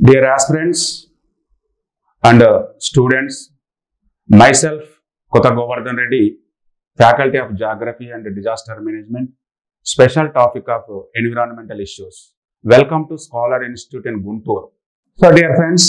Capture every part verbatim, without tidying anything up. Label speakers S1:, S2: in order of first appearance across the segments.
S1: Dear aspirants and uh, students, myself, Kota Govardhan Reddy, Faculty of Geography and Disaster Management, special topic of uh, environmental issues. Welcome to Scholar Institute in Guntur. So, dear friends,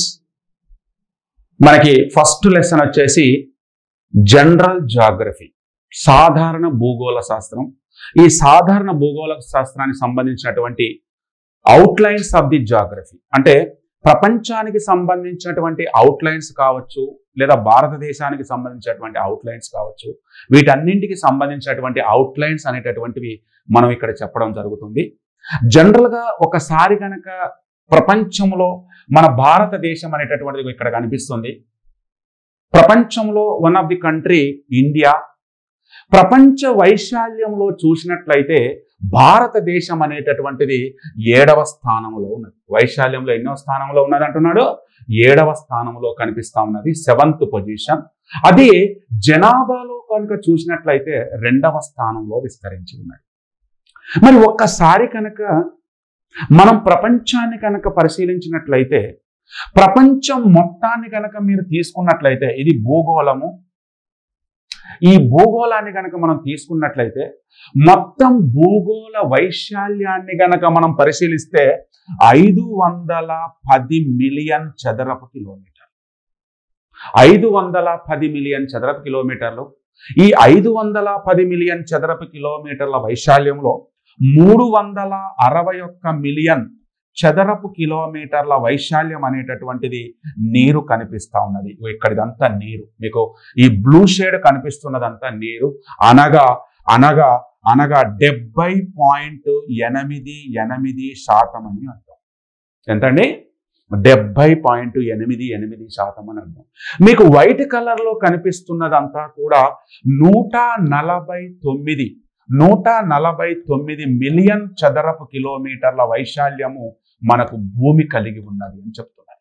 S1: మనకి first lesson వచ్చేసి general geography, సాధారణ భూగోళ శాస్త్రం. ఈ సాధారణ భూగోళ శాస్త్రానికి సంబంధించినటువంటి అవుట్లైన్స్ ఆఫ్ ది జాగ్రఫీ అంటే ప్రపంచానికి సంబంధించినటువంటి అవుట్లైన్స్ కావచ్చు, లేదా భారతదేశానికి సంబంధించినటువంటి అవుట్లైన్స్ కావచ్చు, వీటన్నింటికి సంబంధించినటువంటి అవుట్లైన్స్ అనేటటువంటివి మనం ఇక్కడ చెప్పడం జరుగుతుంది. జనరల్గా ఒకసారి కనుక ప్రపంచంలో మన భారతదేశం అనేటటువంటిది ఇక్కడ కనిపిస్తుంది. ప్రపంచంలో one of the country India. ప్రపంచ వైశాల్యంలో చూసినట్లయితే భారతదేశం అనేటటువంటిది ఏడవ స్థానంలో ఉన్నది. వైశాల్యంలో ఎన్నో స్థానంలో ఉన్నది అంటున్నాడు, ఏడవ స్థానంలో కనిపిస్తా ఉన్నది, సెవెంత్ పొజిషన్. అది జనాభాలో కనుక చూసినట్లయితే రెండవ స్థానంలో విస్తరించి ఉన్నది. మరి ఒక్కసారి కనుక మనం ప్రపంచాన్ని కనుక పరిశీలించినట్లయితే, ప్రపంచం మొత్తాన్ని కనుక మీరు తీసుకున్నట్లయితే, ఇది భూగోళము. ఈ భూగోళాన్ని కనుక మనం తీసుకున్నట్లయితే మొత్తం భూగోళ వైశాల్యాన్ని కనుక మనం పరిశీలిస్తే ఐదు వందల పది మిలియన్ చదరపు కిలోమీటర్లు ఐదు వందల పది మిలియన్ చదరపు కిలోమీటర్లు ఈ ఐదు వందల పది మిలియన్ చదరపు కిలోమీటర్ల వైశాల్యంలో మూడు వందల అరవై ఒక్క మిలియన్ చదరపు కిలోమీటర్ల వైశాల్యం అనేటటువంటిది నీరు కనిపిస్తా ఉన్నది. ఇక్కడిదంతా నీరు, మీకు ఈ బ్లూ షేడ్ కనిపిస్తున్నదంతా నీరు. అనగా అనగా అనగా డెబ్బై పాయింట్ ఎనిమిది ఎనిమిది శాతం అని అర్థం. ఎంతండి? డెబ్బై పాయింట్ ఎనిమిది ఎనిమిది శాతం అని అర్థం. మీకు వైట్ కలర్ లో కనిపిస్తున్నదంతా కూడా నూట నలభై తొమ్మిది నూట నలభై తొమ్మిది మిలియన్ చదరపు కిలోమీటర్ల వైశాల్యము మనకు భూమి కలిగి ఉన్నది అని చెప్తున్నారు.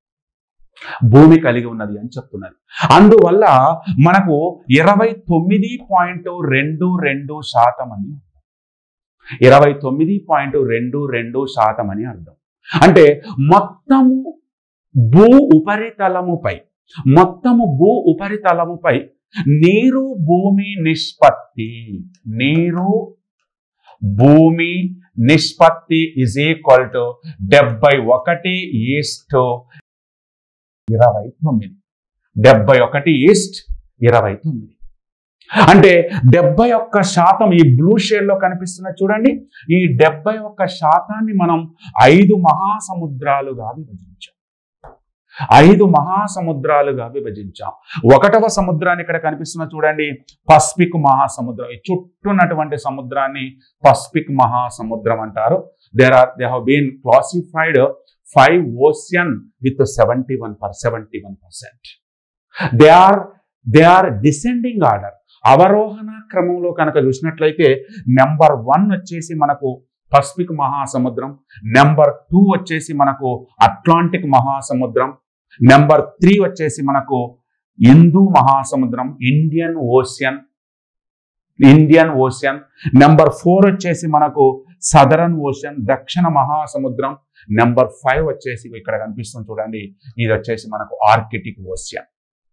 S1: భూమి కలిగి ఉన్నది అని చెప్తున్నారు. అందువల్ల మనకు ఇరవై తొమ్మిది పాయింట్ రెండు రెండు శాతం అని అర్థం. ఇరవై తొమ్మిది పాయింట్ రెండు రెండు శాతం అని అర్థం. అంటే మొత్తము భూ ఉపరితలముపై మొత్తము భూ ఉపరితలముపై నీరు భూమి నిష్పత్తి నీరు భూమి నిష్పత్తి ఇజ్ ఈక్వల్ టు డెబ్బై ఒకటి ఈస్ట్ ఇరవై తొమ్మిది డెబ్బై ఒకటి ఈస్ట్ ఇరవై తొమ్మిది అంటే డెబ్బై ఒక్క శాతం. ఈ బ్లూ షేడ్ లో కనిపిస్తున్న చూడండి, ఈ డెబ్బై ఒక్క శాతాన్ని మనం ఐదు మహాసముద్రాలుగా విభజించాం. ఐదు మహాసముద్రాలుగా విభజించాం. ఒకటవ సముద్రాన్ని ఇక్కడ కనిపిస్తున్న చూడండి, పసిఫిక్ మహాసముద్రం. ఈ చుట్టూన్నటువంటి సముద్రాన్ని పసిఫిక్ మహాసముద్రం అంటారు. There are they have been classified five ocean with seventy one per seventy one percent. They are they are descending order. అవరోహణ క్రమంలో కనుక చూసినట్లయితే నెంబర్ వన్ వచ్చేసి మనకు పసిఫిక్ మహాసముద్రం, నెంబర్ టూ వచ్చేసి మనకు అట్లాంటిక్ మహాసముద్రం, నెంబర్ త్రీ వచ్చేసి మనకు హిందూ మహాసముద్రం, Indian ocean Indian ocean number four వచ్చేసి మనకు సదరన్ ఓషియన్, దక్షిణ మహాసముద్రం. నెంబర్ ఫైవ్ వచ్చేసి ఇక్కడ కనిపిస్తుంది చూడండి, ఇది వచ్చేసి మనకు Arctic ocean.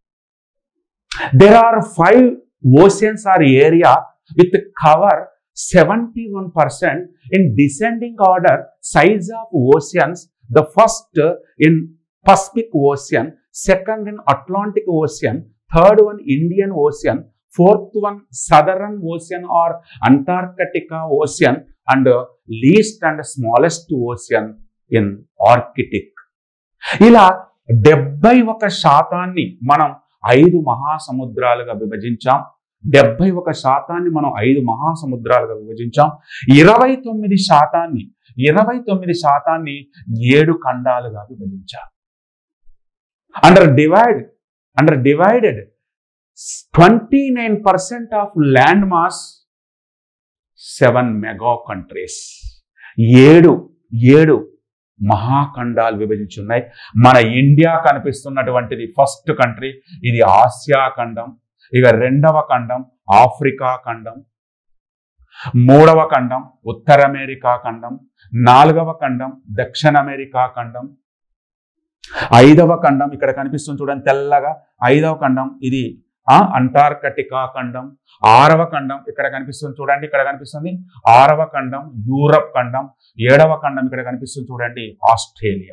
S1: There are five oceans are area with cover seventy-one percent in descending order size of oceans. The first in Pacific Ocean, second in Atlantic Ocean, third one Indian Ocean, fourth one Southern Ocean or Antarctica Ocean, and uh, least and smallest ocean in Arctic. ఇలా డెబ్బై ఒక శాతాన్ని మనం ఐదు మహాసముద్రాలుగా విభజించాం. డెబ్బై ఒక శాతాన్ని మనం ఐదు మహాసముద్రాలుగా విభజించాం. ఇరవై తొమ్మిది శాతాన్ని ఇరవై తొమ్మిది శాతాన్ని ఏడు ఖండాలుగా విభజించాం. Under divide under divided twenty nine percent of land mass seven mega countries. ఏడు ఏడు మహాఖండాలు విభజించి ఉన్నాయి. మన ఇండియా కనిపిస్తున్నటువంటిది ఫస్ట్ కంట్రీ, ఇది ఆసియా ఖండం. ఇక రెండవ ఖండం ఆఫ్రికా ఖండం, మూడవ ఖండం ఉత్తర అమెరికా ఖండం, నాలుగవ ఖండం దక్షిణ అమెరికా ఖండం, ఐదవ ఖండం ఇక్కడ కనిపిస్తుంది చూడండి తెల్లగా, ఐదవ ఖండం ఇది ఆ అంటార్కటికా ఖండం. ఆరవ ఖండం ఇక్కడ కనిపిస్తుంది చూడండి, ఇక్కడ కనిపిస్తుంది ఆరవ ఖండం యూరప్ ఖండం. ఏడవ ఖండం ఇక్కడ కనిపిస్తుంది చూడండి Australia.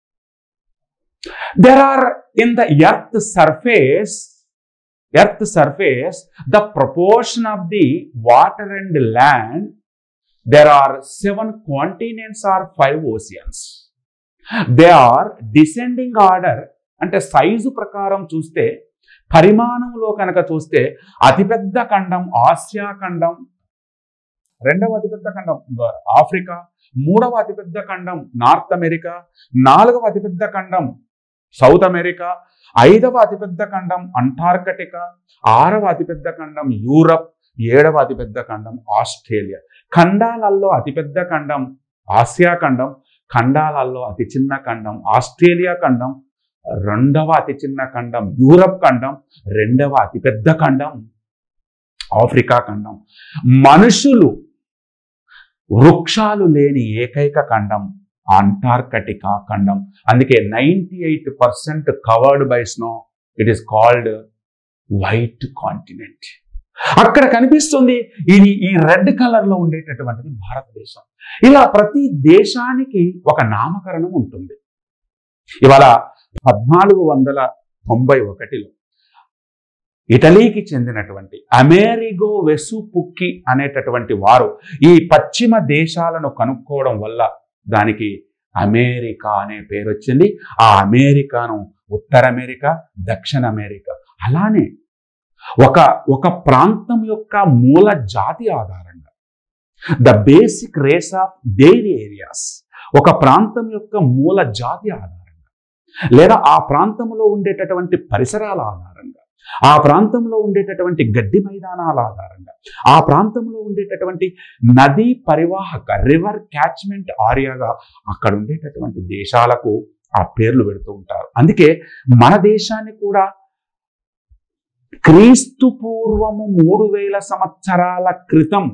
S1: There are in the earth surface, earth surface, the proportion of the water and land, there are seven continents or five oceans. They are descending order అంటే సైజు ప్రకారం చూస్తే, పరిమాణంలో కనుక చూస్తే అతిపెద్ద ఖండం ఆసియా ఖండం, రెండవ అతిపెద్ద ఖండం ఆఫ్రికా, మూడవ అతిపెద్ద ఖండం నార్త్ అమెరికా, నాలుగవ అతిపెద్ద ఖండం సౌత్ అమెరికా, ఐదవ అతిపెద్ద ఖండం అంటార్కటికా, ఆరవ అతిపెద్ద ఖండం యూరప్, ఏడవ అతిపెద్ద ఖండం ఆస్ట్రేలియా. ఖండాలలో అతిపెద్ద ఖండం ఆసియా ఖండం, ఖండాలలో అతి చిన్న ఖండం ఆస్ట్రేలియా ఖండం, రెండవ అతి చిన్న ఖండం యూరప్ ఖండం, రెండవ అతిపెద్ద ఖండం ఆఫ్రికా ఖండం. మనుషులు వృక్షాలు లేని ఏకైక ఖండం అంటార్కటికా ఖండం. అందుకే ninety eight percent covered by snow. It is called white continent. అక్కడ కనిపిస్తుంది ఇది ఈ రెడ్ కలర్ లో ఉండేటటువంటిది భారతదేశం. ఇలా ప్రతి దేశానికి ఒక నామకరణం ఉంటుంది. ఇవాళ పద్నాలుగు వందల తొంభై ఒకటిలో ఇటలీకి చెందినటువంటి అమెరిగో వెసుపుక్కి అనేటటువంటి వారు ఈ పశ్చిమ దేశాలను కనుక్కోవడం వల్ల దానికి అమెరికా అనే పేరు వచ్చింది. ఆ అమెరికాను ఉత్తర అమెరికా, దక్షిణ అమెరికా. అలానే ఒక ఒక ప్రాంతం యొక్క మూల జాతి ఆధారంగా the basic race of their areas, ఒక ప్రాంతం యొక్క మూల జాతి ఆధారంగా లేదా ఆ ప్రాంతంలో ఉండేటటువంటి పరిసరాల ఆధారంగా, ఆ ప్రాంతంలో ఉండేటటువంటి గడ్డి మైదానాల ఆధారంగా, ఆ ప్రాంతంలో ఉండేటటువంటి నదీ పరివాహక రివర్ క్యాచ్మెంట్ ఏరియాగా అక్కడ ఉండేటటువంటి దేశాలకు ఆ పేర్లు పెడుతూ ఉంటారు. అందుకే మన దేశాన్ని కూడా క్రీస్తు పూర్వము మూడు వేల సంవత్సరాల క్రితం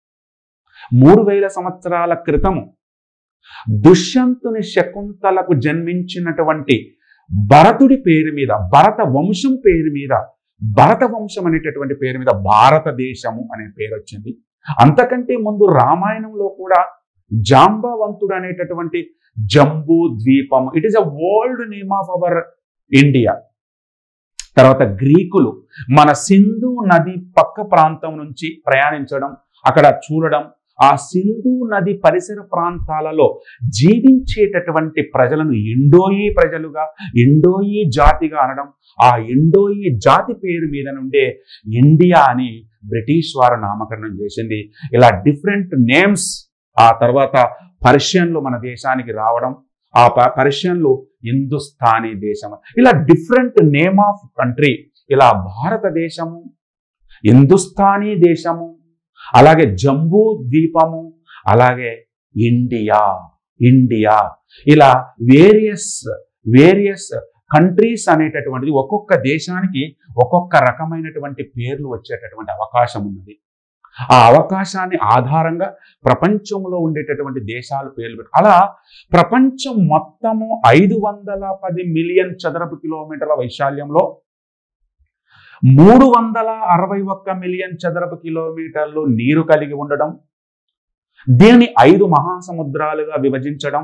S1: మూడు వేల సంవత్సరాల క్రితము దుష్యంతుని శకుంతలకు జన్మించినటువంటి భరతుడి పేరు మీద, భరత వంశం పేరు మీద, భరత వంశం అనేటటువంటి పేరు మీద భారతదేశము అనే పేరు వచ్చింది. అంతకంటే ముందు రామాయణంలో కూడా జాంబవంతుడు అనేటటువంటి జంబూ ద్వీపము, it is a old name of our India. తర్వాత గ్రీకులు మన సింధు నది పక్క ప్రాంతం నుంచి ప్రయాణించడం, అక్కడ చూడడం, ఆ సింధు నది పరిసర ప్రాంతాలలో జీవించేటటువంటి ప్రజలను ఇండోయి ప్రజలుగా, ఇండోయి జాతిగా అనడం, ఆ ఇండోయి జాతి పేరు మీద నుండే ఇండియా అని బ్రిటిష్ వారు నామకరణం చేసింది. ఇలా డిఫరెంట్ నేమ్స్ ఆ తర్వాత పర్షియన్లు మన దేశానికి రావడం, ఆ పర్షియన్లు హిందుస్థానీ దేశం, ఇలా డిఫరెంట్ నేమ్ ఆఫ్ కంట్రీ. ఇలా భారతదేశము, హిందుస్థానీ దేశము, అలాగే జంబూ ద్వీపము, అలాగే ఇండియా ఇండియా ఇలా వేరియస్ వేరియస్ కంట్రీస్ అనేటటువంటిది ఒక్కొక్క దేశానికి ఒక్కొక్క రకమైనటువంటి పేర్లు వచ్చేటటువంటి అవకాశం ఉన్నది. ఆ అవకాశాన్ని ఆధారంగా ప్రపంచంలో ఉండేటటువంటి దేశాలు పేర్లు పెట్టు. అలా ప్రపంచం మొత్తము ఐదు వందల పది మిలియన్ చదరపు కిలోమీటర్ల వైశాల్యంలో మూడు వందల అరవై ఒక్క మిలియన్ చదరపు కిలోమీటర్లు నీరు కలిగి ఉండడం, దీనిని ఐదు మహాసముద్రాలుగా విభజించడం,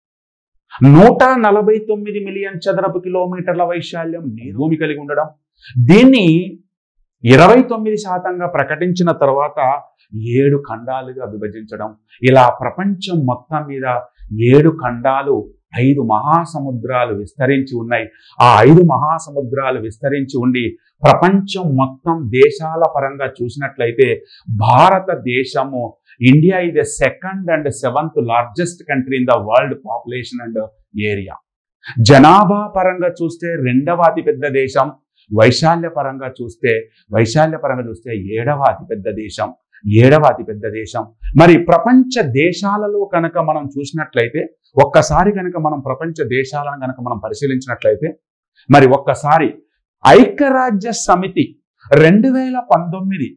S1: నూట నలభై తొమ్మిది మిలియన్ చదరపు కిలోమీటర్ల వైశాల్యం నీరు భూమి కలిగి ఉండడం, దీన్ని ఇరవై తొమ్మిది శాతంగా ప్రకటించిన తర్వాత ఏడు ఖండాలుగా విభజించడం. ఇలా ప్రపంచం మొత్తం మీద ఏడు ఖండాలు, ఐదు మహాసముద్రాలు విస్తరించి ఉన్నాయి. ఆ ఐదు మహాసముద్రాలు విస్తరించి ఉండి ప్రపంచం మొత్తం దేశాల పరంగా చూసినట్లయితే భారతదేశము, India is the second and seventh largest country in the world population and area. జనాభా పరంగా చూస్తే రెండవ అతిపెద్ద దేశం, వైశాల్య పరంగా చూస్తే వైశాల్య పరంగా చూస్తే ఏడవ అతిపెద్ద దేశం ఏడవ అతిపెద్ద దేశం. మరి ప్రపంచ దేశాలలో కనుక మనం చూసినట్లయితే, ఒక్కసారి కనుక మనం ప్రపంచ దేశాలను కనుక మనం పరిశీలించినట్లయితే, మరి ఒక్కసారి ఐక్యరాజ్య సమితి రెండు వేల పంతొమ్మిది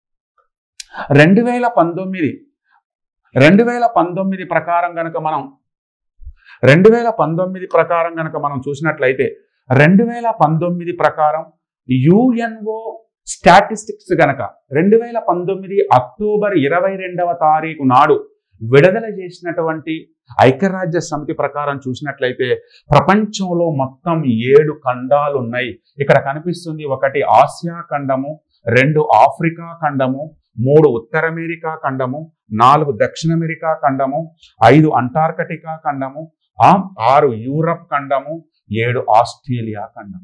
S1: రెండు వేల పంతొమ్మిది రెండు వేల పంతొమ్మిది ప్రకారం కనుక మనం రెండు వేల పంతొమ్మిది ప్రకారం కనుక మనం చూసినట్లయితే రెండు వేల పంతొమ్మిది ప్రకారం యుఎన్ఓ స్టాటిస్టిక్స్ గనక రెండు వేల పంతొమ్మిది అక్టోబర్ ఇరవై రెండవ తారీఖు నాడు విడుదల చేసినటువంటి ఐక్యరాజ్య సమితి ప్రకారం చూసినట్లయితే ప్రపంచంలో మొత్తం ఏడు ఖండాలు ఉన్నాయి. ఇక్కడ కనిపిస్తుంది ఒకటి ఆసియా ఖండము, రెండు ఆఫ్రికా ఖండము, మూడు ఉత్తర అమెరికా ఖండము, నాలుగు దక్షిణ అమెరికా ఖండము, ఐదు అంటార్కిటికా ఖండము, ఆరు యూరప్ ఖండము, ఏడు ఆస్ట్రేలియా ఖండం.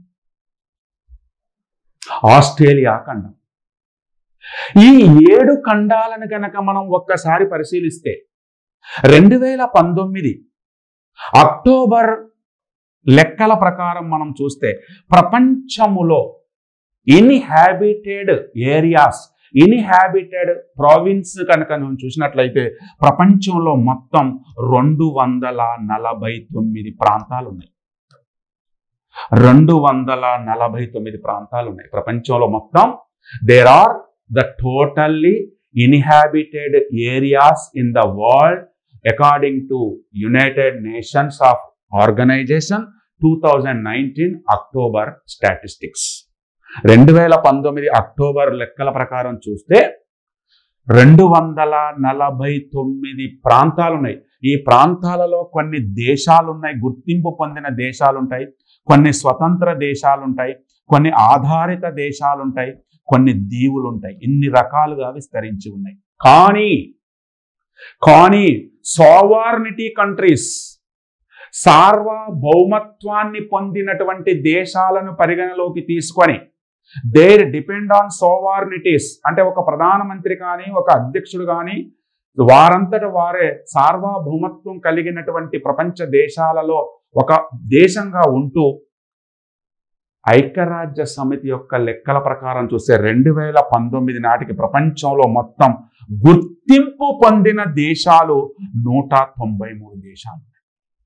S1: ఆస్ట్రేలియా ఖండం. ఈ ఏడు ఖండాలను కనుక మనం ఒక్కసారి పరిశీలిస్తే రెండు వేల పంతొమ్మిది అక్టోబర్ లెక్కల ప్రకారం మనం చూస్తే ప్రపంచములో ఇన్హాబిటెడ్ ఏరియాస్, ఇన్హాబిటెడ్ ప్రావిన్స్ కనుక మనం చూసినట్లయితే ప్రపంచంలో మొత్తం రెండు వందల నలభై తొమ్మిది ప్రాంతాలు ఉన్నాయి. రెండు వందల నలభై తొమ్మిది ప్రాంతాలు ఉన్నాయి ప్రపంచంలో మొత్తం. There are the totally inhabited areas in the world according to United Nations of organization two thousand nineteen October statistics. రెండు వేల పంతొమ్మిది అక్టోబర్ లెక్కల ప్రకారం చూస్తే రెండు వందల నలభై తొమ్మిది ప్రాంతాలు ఉన్నాయి. ఈ ప్రాంతాలలో కొన్ని దేశాలు ఉన్నాయి, గుర్తింపు పొందిన దేశాలు ఉంటాయి, కొన్ని స్వతంత్ర దేశాలు ఉంటాయి, కొన్ని ఆధారిత దేశాలు ఉంటాయి, కొన్ని దీవులు ఉంటాయి. ఇన్ని రకాలుగా విస్తరించి ఉన్నాయి. కానీ కానీ సోవర్నిటీ కంట్రీస్, సార్వభౌమత్వాన్ని పొందినటువంటి దేశాలను పరిగణలోకి తీసుకొని దేర్ డిపెండ్ ఆన్ సోవర్నిటీస్, అంటే ఒక ప్రధానమంత్రి కానీ ఒక అధ్యక్షుడు కానీ వారంతట వారే సార్వభౌమత్వం కలిగినటువంటి ప్రపంచ దేశాలలో ఒక దేశంగా ఉంటూ ఐక్యరాజ్య సమితి యొక్క లెక్కల ప్రకారం చూస్తే రెండు వేల పంతొమ్మిది నాటికి ప్రపంచంలో మొత్తం గుర్తింపు పొందిన దేశాలు నూట తొంభై మూడు దేశాలు ఉన్నాయి.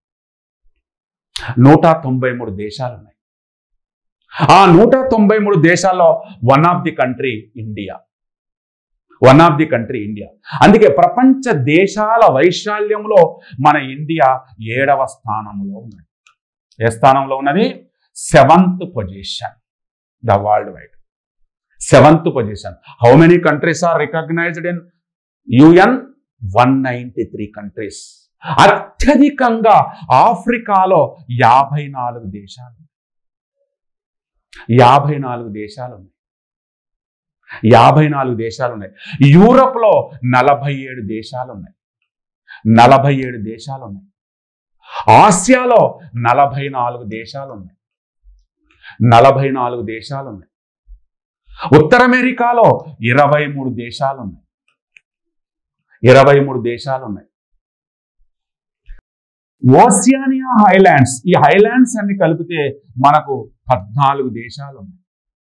S1: నూట తొంభై మూడు దేశాలు ఉన్నాయి. ఆ నూట తొంభై మూడు దేశాల్లో one of the country India. One of the country India. అందుకే ప్రపంచ దేశాల వైశాల్యంలో మన ఇండియా ఏడవ స్థానంలో ఉన్నది. ఏ స్థానంలో ఉన్నది? Seventh position the world wide. Seventh position. How many countries are recognised in UN? One ninety three countries. అత్యధికంగా ఆఫ్రికాలో యాభై నాలుగు దేశాలు యాభై నాలుగు దేశాలు ఉన్నాయి. యాభై నాలుగు దేశాలు ఉన్నాయి. యూరప్లో నలభై ఏడు దేశాలు ఉన్నాయి. నలభై ఏడు దేశాలు ఉన్నాయి. ఆసియాలో నలభై నాలుగు దేశాలు ఉన్నాయి. నలభై నాలుగు దేశాలు ఉన్నాయి. ఉత్తర అమెరికాలో ఇరవై మూడు దేశాలు ఉన్నాయి. ఇరవై మూడు దేశాలు ఉన్నాయి. ఓసియానియా హైలాండ్స్, ఈ హైలాండ్స్ అన్ని కలిపితే మనకు పద్నాలుగు దేశాలు ఉన్నాయి.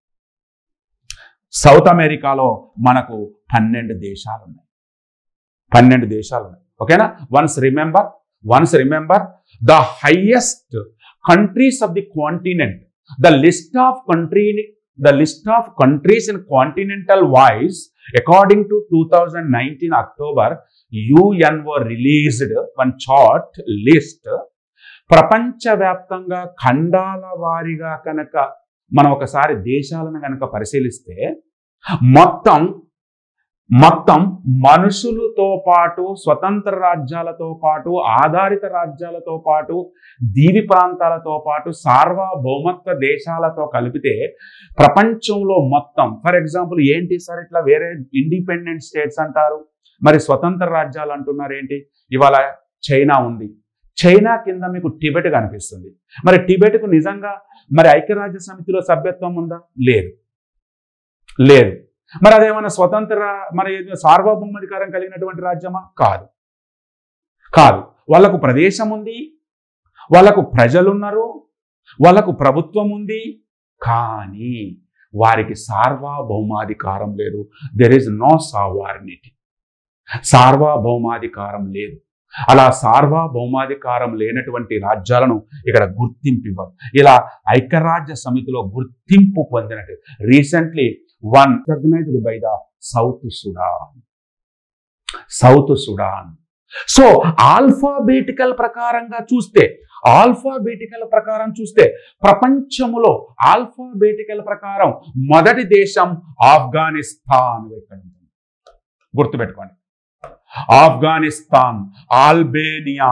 S1: సౌత్ అమెరికాలో మనకు పన్నెండు దేశాలు ఉన్నాయి. పన్నెండు దేశాలు ఉన్నాయి. ఓకేనా? Once remember once remember the highest countries of the continent, the list of country the list of countries in continental wise according to two thousand nineteen October UNO released one chart list. ప్రపంచవ్యాప్తంగా ఖండాల వారీగా కనుక మనం ఒకసారి దేశాలను కనుక పరిశీలిస్తే మొత్తం మొత్తం మనుషులతో పాటు స్వతంత్ర రాజ్యాలతో పాటు ఆధారిత రాజ్యాలతో పాటు దీవి ప్రాంతాలతో పాటు సార్వభౌమత్వ దేశాలతో కలిపితే ప్రపంచంలో మొత్తం, ఫర్ ఎగ్జాంపుల్ ఏంటి సార్ ఇట్లా వేరే ఇండిపెండెంట్ స్టేట్స్ అంటారు, మరి స్వతంత్ర రాజ్యాలు అంటున్నారు ఏంటి? ఇవాళ చైనా ఉంది. చైనా కింద మీకు టిబెట్ కనిపిస్తుంది. మరి టిబెట్కు నిజంగా మరి ఐక్యరాజ్య సమితిలో సభ్యత్వం ఉందా? లేదు లేదు మరి అదేమన్నా స్వతంత్ర మరి సార్వభౌమాధికారం కలిగినటువంటి రాజ్యమా? కాదు కాదు వాళ్ళకు ప్రదేశం ఉంది, వాళ్ళకు ప్రజలున్నారు, వాళ్ళకు ప్రభుత్వం ఉంది, కానీ వారికి సార్వభౌమాధికారం లేదు. There is no sovereignty. సార్వభౌమాధికారం లేదు. అలా సార్వభౌమాధికారం లేనటువంటి రాజ్యాలను ఇక్కడ గుర్తింపు ఇవ్వదు. ఇలా ఐక్యరాజ్య సమితిలో గుర్తింపు పొందినట్టు recently one recognised by the South Sudan. South Sudan so alphabetical ప్రకారంగా చూస్తే ఆల్ఫాబెటికల్ ప్రకారం చూస్తే ప్రపంచములో ఆల్ఫాబెటికల్ ప్రకారం మొదటి దేశం ఆఫ్ఘనిస్తాన్. ఇక్కడ గుర్తుపెట్టుకోండి, ఆఫ్ఘనిస్తాన్, ఆల్బేనియా,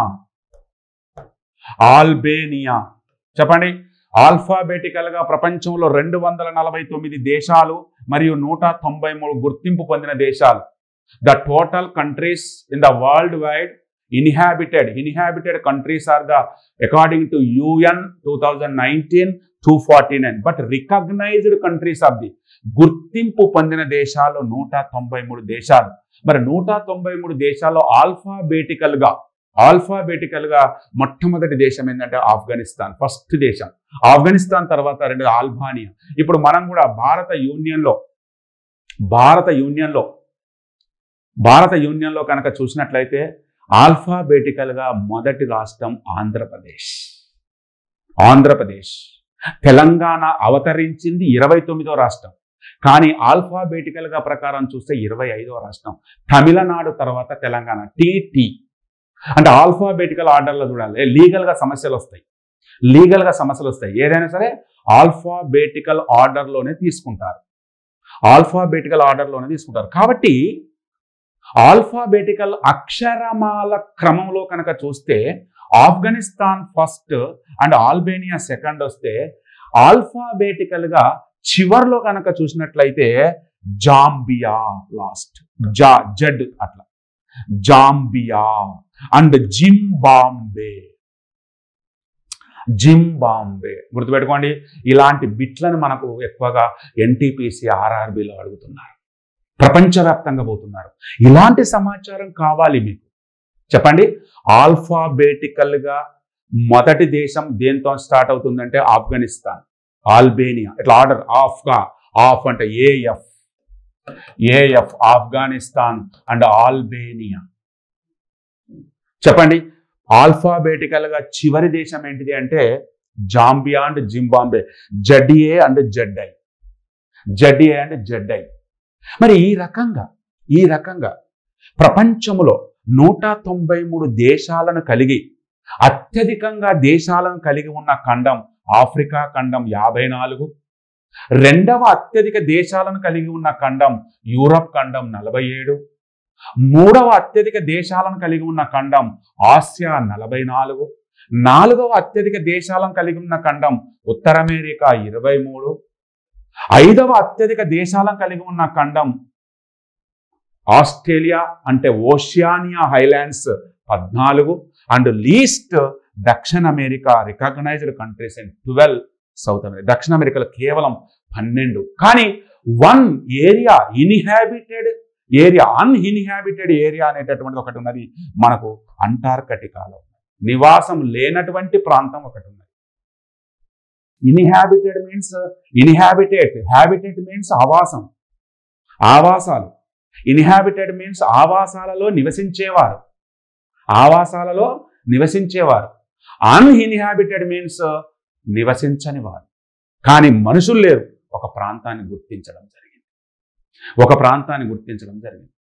S1: ఆల్బేనియా. చెప్పండి, ఆల్ఫాబెటికల్ గా ప్రపంచంలో రెండు వందల నలభై తొమ్మిది దేశాలు మరియు నూట తొంభై మూడు గుర్తింపు పొందిన దేశాలు. The total countries in the world wide inhabited inhabited countries are the according to UN two thousand nineteen two forty nine but recognised countries of the గుర్తింపు పొందిన దేశాలు నూట తొంభై మూడు దేశాలు. మరి నూట తొంభై మూడు దేశాల్లో ఆల్ఫాబెటికల్ గా ఆల్ఫాబెటికల్ గా మొట్టమొదటి దేశం ఏంటంటే ఆఫ్ఘనిస్తాన్, ఫస్ట్ దేశం. ఆఫ్ఘనిస్తాన్ తర్వాత రెండు ఆల్బానియా. ఇప్పుడు మనం కూడా భారత యూనియన్లో భారత యూనియన్లో భారత యూనియన్లో కనుక చూసినట్లయితే ఆల్ఫాబెటికల్ గా మొదటి రాష్ట్రం ఆంధ్రప్రదేశ్. ఆంధ్రప్రదేశ్ తెలంగాణ అవతరించింది ఇరవై తొమ్మిదో రాష్ట్రం, కానీ ఆల్ఫాబెటికల్ గా ప్రకారం చూస్తే ఇరవై ఐదో రాష్ట్రం. తమిళనాడు తర్వాత తెలంగాణ. టీటీ అంటే ఆల్ఫాబెటికల్ ఆర్డర్లో చూడాలి. లీగల్గా సమస్యలు వస్తాయి, లీగల్గా సమస్యలు వస్తాయి. ఏదైనా సరే ఆల్ఫాబెటికల్ ఆర్డర్లోనే తీసుకుంటారు, ఆల్ఫాబెటికల్ ఆర్డర్లోనే తీసుకుంటారు. కాబట్టి ఆల్ఫాబెటికల్ అక్షరమాల క్రమంలో కనుక చూస్తే Afghanistan first and Albania second వస్తే, ఆల్ఫాబెటికల్ గా చివర్లో కనుక చూసినట్లయితే జాంబియా లాస్ట్, జా జడ్ అట్లా జాంబియా అండ్ జింబాంబే. జింబాంబే గుర్తుపెట్టుకోండి. ఇలాంటి బిట్లను మనకు ఎక్కువగా ఎన్టీపీసీ ఆర్ఆర్బిలో అడుగుతున్నారు, ప్రపంచవ్యాప్తంగా పోతున్నారు. ఇలాంటి సమాచారం కావాలి మీకు. చెప్పండి, ఆల్ఫాబెటికల్ గా మొదటి దేశం దేంతో స్టార్ట్ అవుతుందంటే ఆఫ్ఘనిస్తాన్, ఆల్బేనియా. ఇట్లా ఆర్డర్ ఆఫ్గా ఆఫ్ అంటే AF AF Afghanistan and Albania. చెప్పండి, ఆల్ఫాబెటికల్ గా చివరి దేశం ఏంటిది అంటే Zambia and Zimbabwe. ZA and ZI, ZA and ZI. మరి ఈ రకంగా ఈ రకంగా ప్రపంచంలో నూట తొంభై మూడు దేశాలను కలిగి అత్యధికంగా దేశాలను కలిగి ఉన్న ఖండం ఆఫ్రికా ఖండం యాభై నాలుగు. రెండవ అత్యధిక దేశాలను కలిగి ఉన్న ఖండం యూరప్ ఖండం నలభై ఏడు. మూడవ అత్యధిక దేశాలను కలిగి ఉన్న ఖండం ఆసియా నలభై నాలుగు. నాలుగవ అత్యధిక దేశాలను కలిగి ఉన్న ఖండం ఉత్తర అమెరికా ఇరవై మూడు. ఐదవ అత్యధిక దేశాలను కలిగి ఉన్న ఖండం ఆస్ట్రేలియా అంటే ఓషియానియా హైలాండ్స్ పద్నాలుగు. అండ్ లీస్ట్ దక్షిణ America recognised countries in twelve South America. దక్షిణ అమెరికాలో కేవలం పన్నెండు. కానీ one area inhabited area uninhabited area అనేటటువంటి ఒకటి ఉన్నది మనకు అంటార్కటికాలో. నివాసం లేనటువంటి ప్రాంతం ఒకటి ఉన్నది. Inhabited means inhabited, habited means ఆవాసం, ఆవాసాలు. ఇన్హాబిటెడ్ మీన్స్ ఆవాసాలలో నివసించేవారు, ఆవాసాలలో నివసించేవారు. అన్ఇన్హాబిటెడ్ మీన్స్ నివసించని వారు. కానీ మనుషులు లేరు. ఒక ప్రాంతాన్ని గుర్తించడం జరిగింది, ఒక ప్రాంతాన్ని గుర్తించడం జరిగింది.